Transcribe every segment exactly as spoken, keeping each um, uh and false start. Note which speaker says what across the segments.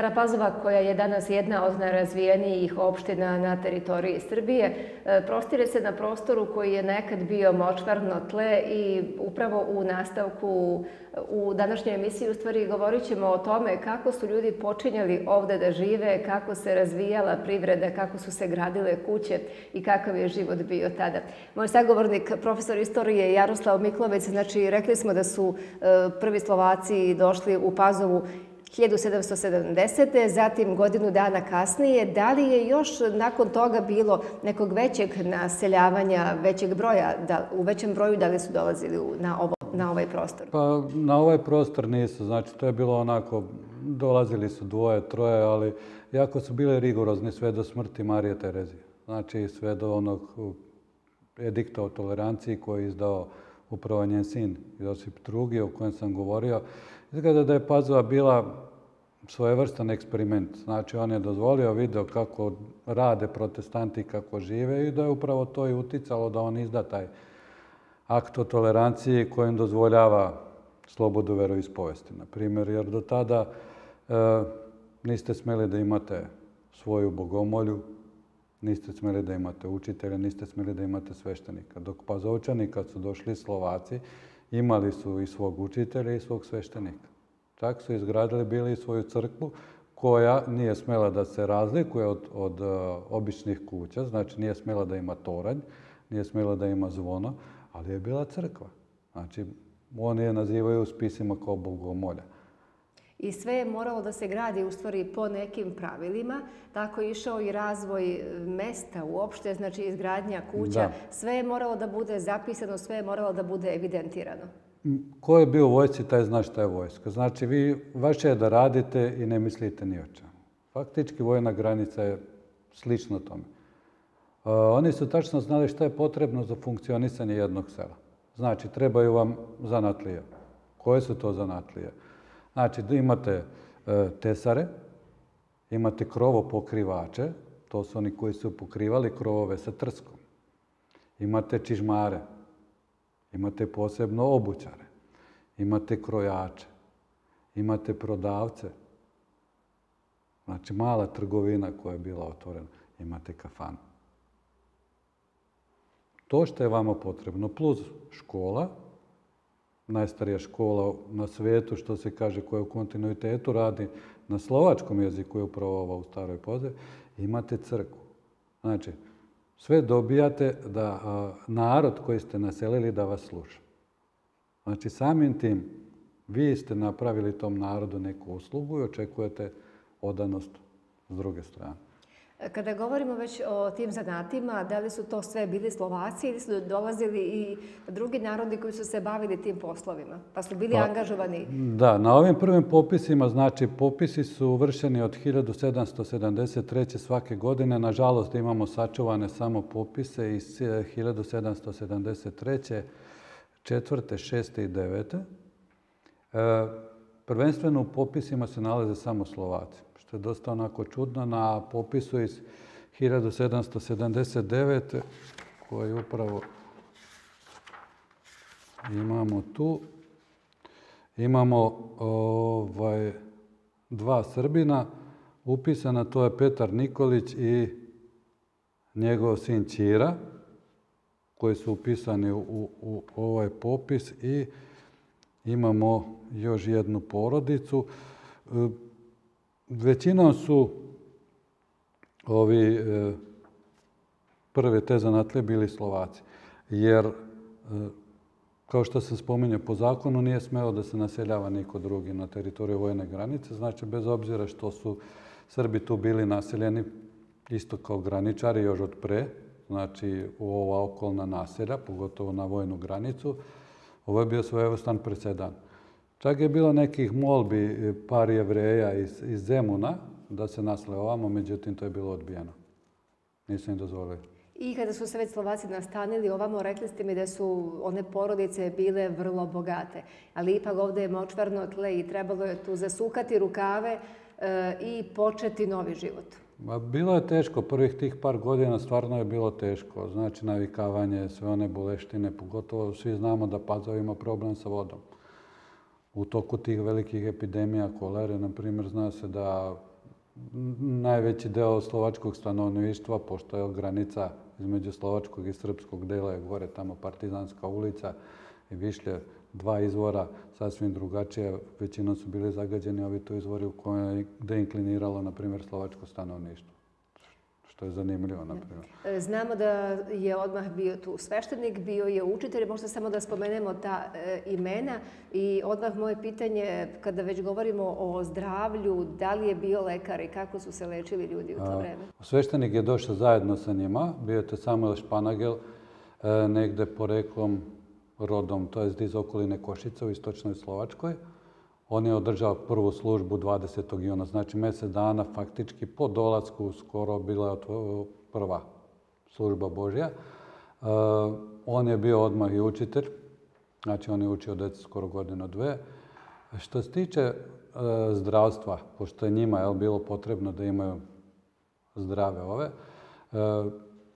Speaker 1: Stara Pazova, koja je danas jedna od najrazvijenijih opština na teritoriji Srbije, prostire se na prostoru koji je nekad bio močvarno tle i upravo u nastavku u današnjoj emisiji u stvari govorit ćemo o tome kako su ljudi počinjali ovde da žive, kako se razvijala privreda, kako su se gradile kuće i kakav je život bio tada. Moj sagovornik, profesor istorije Jaroslav Miklovec, znači rekli smo da su prvi Slovaci došli u Pazovu hiljadu sedamsto sedamdesete. zatim godinu dana kasnije. Da li je još nakon toga bilo nekog većeg naseljavanja, većeg broja, da, u većem broju da li su dolazili na, ovo, na ovaj prostor?
Speaker 2: Pa na ovaj prostor nisu, znači to je bilo onako, dolazili su dvoje, troje, ali jako su bile rigorozni sve do smrti Marije Terezije. Znači sve do onog edikta o toleranciji koji je izdao upravo njen sin Josip drugi, o kojem sam govorio. Izgleda da je Pazova bila svojevrstan eksperiment. Znači, on je dozvolio, video kako rade protestanti, kako žive i da je upravo to i uticalo da on izda taj akt o toleranciji kojim dozvoljava slobodu veroispovesti. Na primjer, jer do tada e, niste smjeli da imate svoju bogomolju, niste smjeli da imate učitelja, niste smjeli da imate sveštenika. Dok Pazovčani, kad su došli Slovaci, imali su i svog učitelja i svog sveštenika. Čak su izgradili bili i svoju crkvu koja nije smjela da se razlikuje od, od uh, običnih kuća, znači nije smjela da ima toranj, nije smjela da ima zvono, ali je bila crkva. Znači, oni je nazivaju u spisima kao bogomolja.
Speaker 1: I sve je moralo da se gradi u stvari po nekim pravilima. Tako je išao i razvoj mesta uopšte, znači izgradnja kuća. Da. Sve je moralo da bude zapisano, sve je moralo da bude evidentirano.
Speaker 2: Ko je bio u vojsci, taj zna šta je vojska. Znači, vi, vaše je da radite i ne mislite ni o čemu. Faktički, vojna granica je slično tome. Uh, oni su tačno znali šta je potrebno za funkcionisanje jednog sela. Znači, trebaju vam zanatlije. Koje su to zanatlije? Znači, da imate e, tesare, imate krovopokrivače, to su oni koji su pokrivali krovove sa trskom. Imate čižmare, imate posebno obućare, imate krojače, imate prodavce, znači mala trgovina koja je bila otvorena, imate kafanu. To što je vama potrebno, plus škola, najstarija škola na svijetu, što se kaže, koja u kontinuitetu radi na slovačkom jeziku, je upravo ova u Staroj Pazovi, imate crkvu. Znači, sve dobijate da a, narod koji ste naselili da vas sluša. Znači, samim tim vi ste napravili tom narodu neku uslugu i očekujete odanost s druge strane.
Speaker 1: Kada govorimo već o tim zanatima, da li su to sve bili Slovaci ili su dolazili i drugi narodi koji su se bavili tim poslovima, pa su bili pa, angažovani?
Speaker 2: Da, na ovim prvim popisima, znači popisi su vršeni od hiljadu sedamsto sedamdeset treće svake godine. Nažalost, imamo sačuvane samo popise iz hiljadu sedamsto sedamdeset treće, četvrte, šeste i devete. E, prvenstveno u popisima se nalaze samo Slovaci. To je dosta onako čudno. Na popisu iz hiljadu sedamsto sedamdeset devete koji upravo imamo tu, imamo ovaj, dva Srbina upisana, to je Petar Nikolić i njegov sin Ćira, koji su upisani u, u, u ovaj popis, i imamo još jednu porodicu. Većinom su ovi e, prve te zanatlije bili Slovaci, jer, e, kao što se spominje, po zakonu nije smelo da se naseljava niko drugi na teritoriju vojne granice. Znači, bez obzira što su Srbi tu bili naseljeni isto kao graničari još od pre, znači u ova okolna naselja, pogotovo na vojnu granicu, ovo je bio svojevrstan presedan. Čak je bilo nekih molbi par Jevreja iz, iz Zemuna da se nasle ovamo, međutim to je bilo odbijeno. Nisu im dozvolili.
Speaker 1: I kada su se već Slovaci nastanili ovamo, rekli ste mi da su one porodice bile vrlo bogate. Ali ipak ovdje je močvarno tle i trebalo je tu zasukati rukave e, i početi novi život.
Speaker 2: Ba, bilo je teško. Prvih tih par godina stvarno je bilo teško. Znači navikavanje, sve one boleštine, pogotovo svi znamo da Pazova ima problem sa vodom. U toku tih velikih epidemija kolere, na primjer, zna se da najveći deo slovačkog stanovništva, pošto je granica između slovačkog i srpskog dela je gore tamo Partizanska ulica i Višlje, dva izvora sasvim drugačije. Većinom su bili zagađeni ovi to izvori u kojoj je gde inkliniralo, na primjer, slovačko stanovništvo. Što je zanimljivo, na primjer.
Speaker 1: Znamo da je odmah bio tu sveštenik, bio je učitelj, možda samo da spomenemo ta e, imena. I odmah moje pitanje, kada već govorimo o zdravlju, da li je bio lekar i kako su se lečili ljudi u to vreme?
Speaker 2: Sveštenik je došao zajedno sa njima, bio je to Samuel Španagel, e, negde poreklom rodom, to je iz okoline Košice u istočnoj Slovačkoj. On je održao prvu službu dvadesetog juna, znači mjesec dana faktički po dolasku skoro bila je prva služba Božja. Uh, on je bio odmah i učitelj, znači on je učio djecu skoro godinu dve. Što se tiče uh, zdravstva, pošto je njima je bilo potrebno da imaju zdrave ove, uh,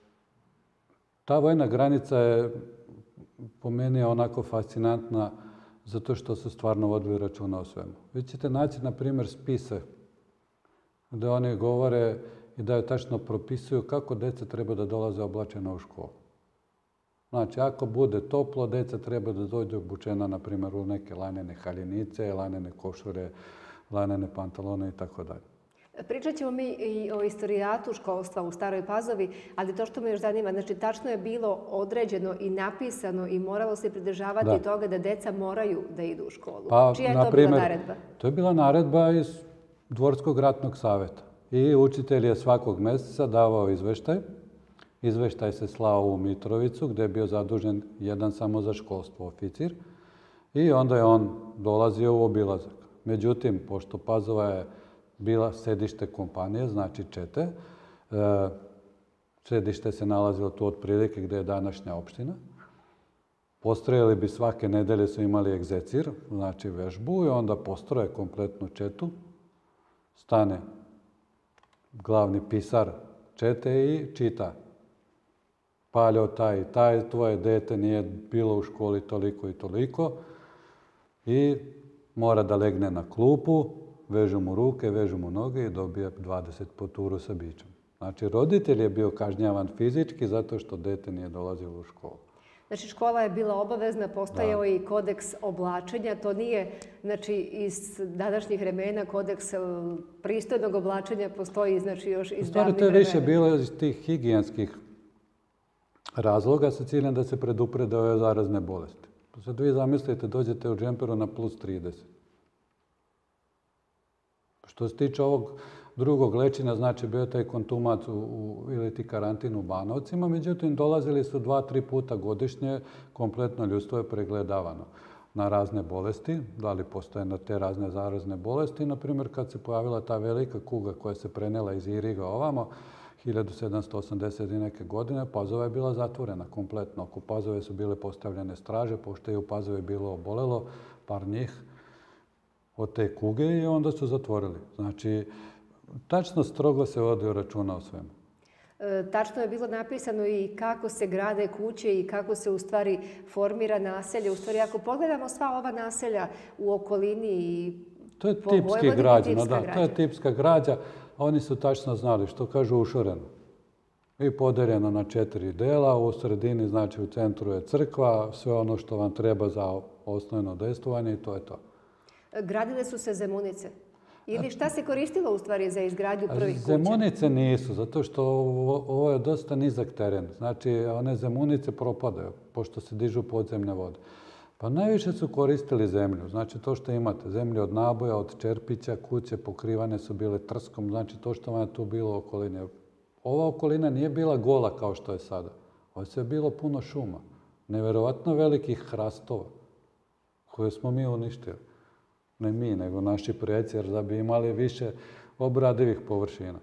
Speaker 2: ta vojna granica je po meni je onako fascinantna zato što su stvarno vodili računa o svemu. Vi ćete naći, na primjer, spise gdje oni govore i da je tačno propisuju kako deca treba da dolaze oblačena u školu. Znači, ako bude toplo, deca treba da dođu obučena, na primjer, u neke lanene haljinice, lanene košure, lanene pantalone i tako dalje.
Speaker 1: Pričat ćemo mi i o istorijatu školstva u Staroj Pazovi, ali to što me još zanima, znači tačno je bilo određeno i napisano i moralo se pridržavati da. toga da deca moraju da idu u školu.
Speaker 2: Pa,
Speaker 1: čija je
Speaker 2: na
Speaker 1: to
Speaker 2: primjer,
Speaker 1: bila naredba?
Speaker 2: To je bila naredba iz Dvorskog ratnog saveta. I učitelj je svakog mjeseca davao izveštaj. Izveštaj se slao u Mitrovicu, gdje je bio zadužen jedan samo za školstvo oficir. I onda je on dolazio u obilazak. Međutim, pošto Pazova je bila sedište kompanije, znači čete. E, sedište se nalazilo tu otprilike gdje je današnja opština. Postrojili bi svake nedelje su imali egzecir, znači vežbu, i onda postroje kompletnu četu. Stane glavni pisar čete i čita. Paljo taj i taj, tvoje dete nije bilo u školi toliko i toliko. I mora da legne na klupu, vežu mu ruke, vežu mu noge i dobije dvadeset poturu sa bićem. Znači, roditelj je bio kažnjavan fizički zato što dete nije dolazilo u školu.
Speaker 1: Znači, škola je bila obavezna, postojao da. i kodeks oblačenja. To nije, znači, iz današnjih vremena kodeks pristojnog oblačenja postoji, znači, još iz davnih vremena.
Speaker 2: To je više bilo iz tih higijenskih razloga sa ciljem da se preduprede ove zarazne bolesti. Sad vi zamislite, dođete u džemperu na plus trideset. Što se tiče ovog drugog lečenja, znači bio taj kontumac u, u, ili ti karantin u Banovcima, međutim dolazili su dva, tri puta godišnje, kompletno ljudstvo je pregledavano na razne bolesti, da li postoje na te razne zarazne bolesti. Naprimjer, kad se pojavila ta velika kuga koja se prenela iz Iriga ovamo, hiljadu sedamsto osamdeset i neke godine, Pazova je bila zatvorena kompletno. Oko Pazove su bile postavljene straže, pošto je u Pazove bilo obolelo par njih od te kuge i onda su zatvorili. Znači, tačno strogo se vodio računa o svemu.
Speaker 1: E, tačno je bilo napisano i kako se grade kuće i kako se u stvari formira naselje. U stvari, ako pogledamo sva ova naselja u okolini i
Speaker 2: to je tipski građa, no da, to je tipska građa. Oni su tačno znali što kažu ušoreno. I podeljeno na četiri dela, u sredini, znači u centru je crkva, sve ono što vam treba za osnovno dejstvovanje i to je to.
Speaker 1: Gradile su se zemunice? Ili šta se koristilo u stvari za izgradnju prvih kuća?
Speaker 2: Zemunice nisu, zato što ovo, ovo je dosta nizak teren. Znači, one zemunice propadaju, pošto se dižu podzemne vode. Pa najviše su koristili zemlju. Znači, to što imate, zemlju od naboja, od čerpića, kuće pokrivane su bile trskom, znači to što vam je tu bilo u okolini. Ova okolina nije bila gola kao što je sada. Ovo je bilo puno šuma. Neverovatno velikih hrastova koje smo mi uništili. Ne mi, nego naši preci, jer da bi imali više obradivih površina.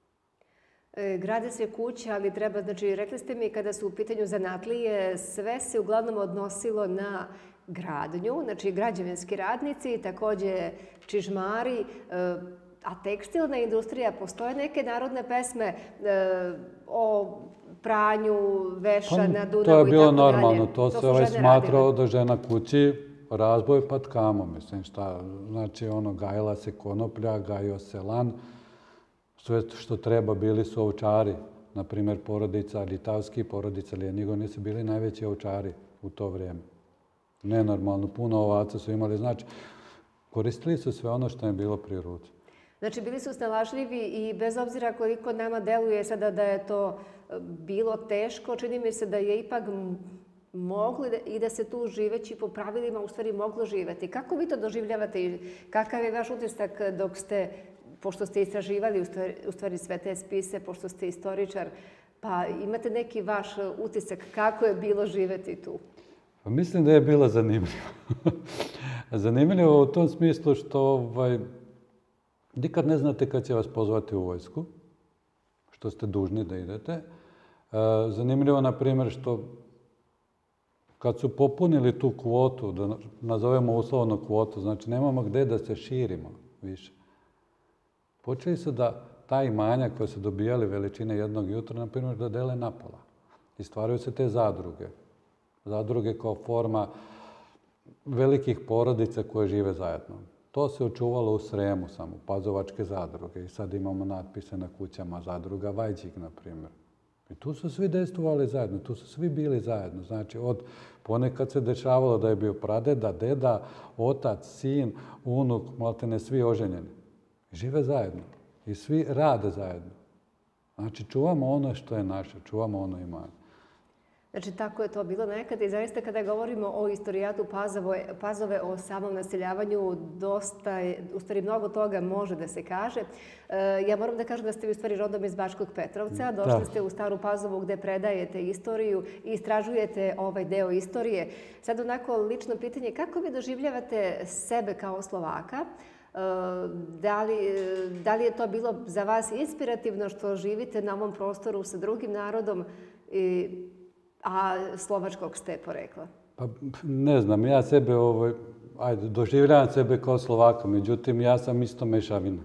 Speaker 1: E, grade se kuće, ali treba, znači, rekli ste mi kada su u pitanju zanatlije, sve se uglavnom odnosilo na gradnju, znači građevinski radnici, također čižmari, e, a tekstilna industrija, postoje neke narodne pesme e, o pranju veša pa, na Dunavu i tako dalje.
Speaker 2: To je bilo normalno, to, to se ovaj smatrao da žena kući razboj pa tkamo, mislim šta, znači ono gajila se konoplja, gajio se lan, sve što treba bili su ovčari. Na primjer, porodica Litavski, porodica Ljenigoni su bili najveći ovčari u to vrijeme. Nenormalno, puno ovaca su imali. Znači, koristili su sve ono što je bilo pri ruci.
Speaker 1: Znači, bili su snalažljivi i bez obzira koliko nama deluje sada da je to bilo teško, čini mi se da je ipak moglo i da se tu živeći po pravilima u stvari moglo živeti. Kako vi to doživljavate i kakav je vaš utisak dok ste, pošto ste istraživali u stvari sve te spise, pošto ste istoričar, pa imate neki vaš utisak kako je bilo živeti tu?
Speaker 2: Pa mislim da je bilo zanimljivo. Zanimljivo u tom smislu što ovaj, nikad ne znate kad će vas pozvati u vojsku, što ste dužni da idete. Zanimljivo, na primjer, što kad su popunili tu kvotu, da nazovemo uslovno kvotu, znači nemamo gde da se širimo više. Počeli su da ta imanja koja su dobijali veličine jednog jutra, na primjer, da dele napola. I stvaraju se te zadruge. Zadruge kao forma velikih porodica koje žive zajedno. To se očuvalo u Sremu samo, pazovačke zadruge. I sad imamo natpise na kućama zadruga Vajđik, na primjer. I tu su svi dejstvovali zajedno, tu su svi bili zajedno. Znači, od ponekad se dešavalo da je bio pradeda, deda, otac, sin, unuk, maltene svi oženjeni. I žive zajedno. I svi rade zajedno. Znači, čuvamo ono što je naše, čuvamo ono imanje.
Speaker 1: Znači, tako je to bilo nekad i zaista kada govorimo o istorijatu Pazove, o samom naseljavanju, dosta je, u stvari mnogo toga može da se kaže. Ja moram da kažem da ste vi u stvari rodom iz Bačkog Petrovca, došli ste u Staru Pazovu gde predajete istoriju i istražujete ovaj deo istorije. Sad onako lično pitanje, kako vi doživljavate sebe kao Slovaka? Da li, da li je to bilo za vas inspirativno što živite na ovom prostoru sa drugim narodom i a slovačkog ste porekla?
Speaker 2: Pa ne znam, ja sebe, ovaj, ajde, doživljavam sebe kao Slovaka, međutim, ja sam isto mešavina.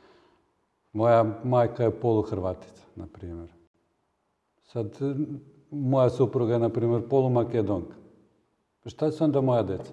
Speaker 2: Moja majka je poluhrvatica, na primjer. Sad, moja supruga je, na primjer, polumakedonka. Šta su onda moja deca?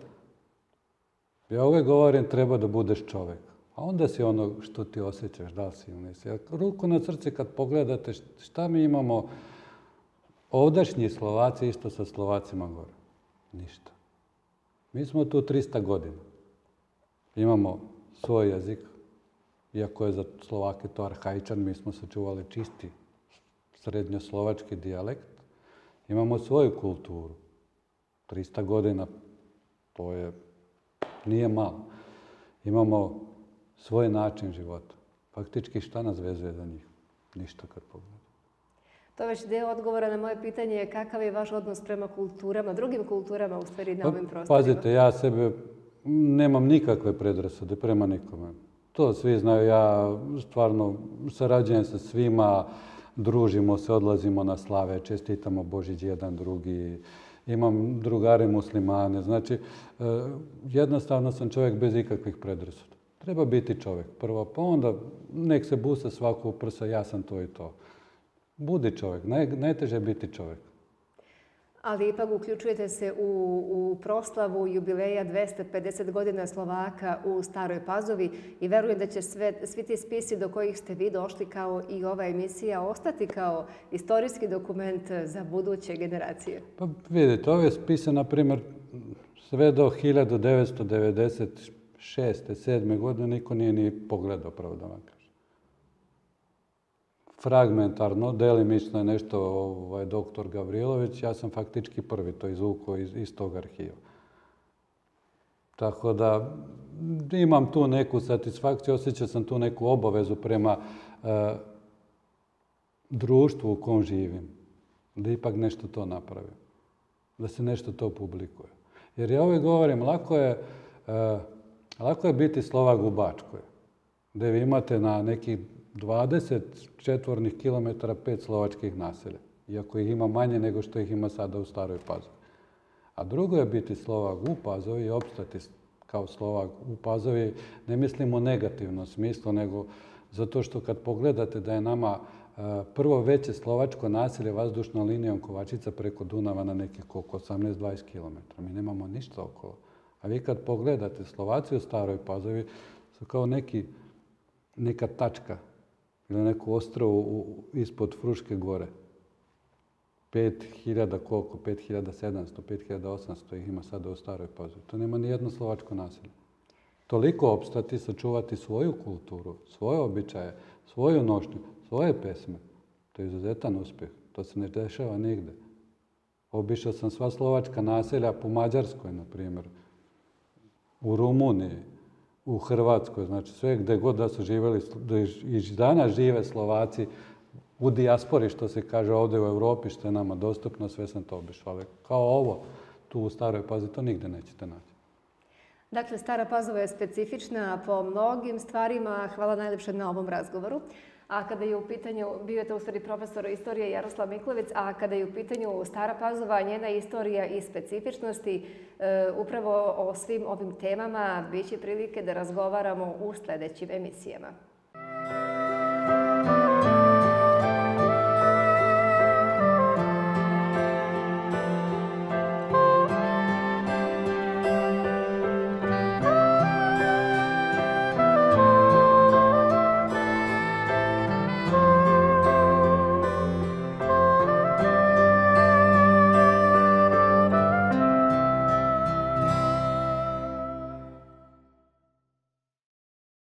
Speaker 2: Ja uvijek govorim, treba da budeš čovjek. A onda si ono što ti osjećaš, da li si ili nisi. Ruku na srce kad pogledate šta mi imamo, ovdašnji Slovaci isto sa Slovacima gore. Ništa. Mi smo tu trista godina. Imamo svoj jezik, iako je za Slovake to arhaičan, mi smo sačuvali čisti srednjoslovački dijalekt. Imamo svoju kulturu. trista godina, to je, nije malo. Imamo svoj način života. Faktički šta nas vezuje za njih? Ništa kad pogledamo.
Speaker 1: To je već deo odgovora na moje pitanje kakav je vaš odnos prema kulturama, drugim kulturama u stvari na ovim prostorima?
Speaker 2: Pazite, ja sebe nemam nikakve predrasude prema nikome. To svi znaju, ja stvarno sarađujem sa svima, družimo se, odlazimo na slave, čestitamo Božić jedan drugi, imam drugare muslimane. Znači, jednostavno sam čovjek bez ikakvih predrasuda. Treba biti čovjek prvo, pa onda nek se busa svako u prsa, ja sam to i to. Budi čovjek, Naj, najteže je biti čovjek.
Speaker 1: Ali ipak uključujete se u, u proslavu jubileja dvesta pedeset godina Slovaka u Staroj Pazovi i verujem da će sve, svi ti spisi do kojih ste vi došli kao i ova emisija ostati kao istorijski dokument za buduće generacije.
Speaker 2: Pa vidite, ove spise, na primjer, sve do hiljadu devetsto devedeset šeste sedme godine niko nije ni pogledao, pravo da vam kažem. Fragmentarno, delimično je nešto ovaj, doktor Gavrilović, ja sam faktički prvi to izvukao iz, iz tog arhiva. Tako da imam tu neku satisfakciju, osjećao sam tu neku obavezu prema e, društvu u kom živim, da ipak nešto to napravim, da se nešto to publikuje. Jer ja uvijek govorim, lako je, e, lako je biti Slovak u Bačkoj, gdje vi imate na nekih dvadeset četvornih kilometara pet slovačkih naselja, iako ih ima manje nego što ih ima sada u Staroj Pazovi. A drugo je biti Slovak u Pazovi i opstati kao Slovak u Pazovi, ne mislim u negativnom smislu, nego zato što kad pogledate da je nama prvo veće slovačko naselje vazdušnom linijom Kovačica preko Dunava na nekih koliko osamnaest dvadeset kilometara. Mi nemamo ništa okolo. A vi kad pogledate, Slovaci u Staroj Pazovi su kao neki, neka tačka ili neku ostrvu ispod Fruške gore. pet hiljada, koliko? pet hiljada sedamsto, pet hiljada osamsto ih ima sada u Staroj Pazovi. To nema ni jedno slovačko naselje. Toliko opstati, sačuvati svoju kulturu, svoje običaje, svoju nošnju, svoje pesme. To je izuzetan uspjeh. To se ne dešava nigde. Obišao sam sva slovačka naselja po Mađarskoj, na primjer, u Rumuniji, u Hrvatskoj, znači sve gde god da su živjeli, da i danas žive Slovaci u dijaspori, što se kaže ovdje u Europi, što je nama dostupno, sve sam to obišao. Ali kao ovo, tu u Staroj Pazovi, to nigde nećete naći.
Speaker 1: Dakle, Stara Pazova je specifična po mnogim stvarima. Hvala najljepše na ovom razgovoru. A kada je u pitanju, bio je to u stvari profesor istorije Jaroslav Miklović, a kada je u pitanju Stara Pazova, njena istorija i specifičnosti, e, upravo o svim ovim temama biće prilike da razgovaramo u sljedećim emisijama.